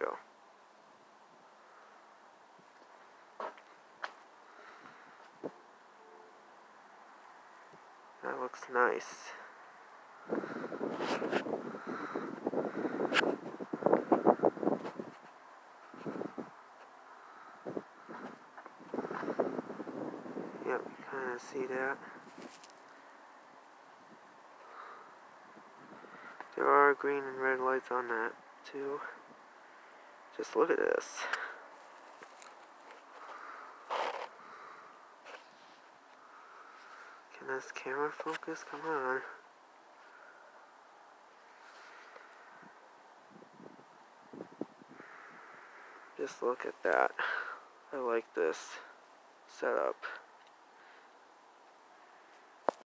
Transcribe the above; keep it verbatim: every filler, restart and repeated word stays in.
go. That looks nice. Yep, you kind of see that. There are green and red lights on that too. Just look at this. Can this camera focus? Come on. Just look at that. I like this setup.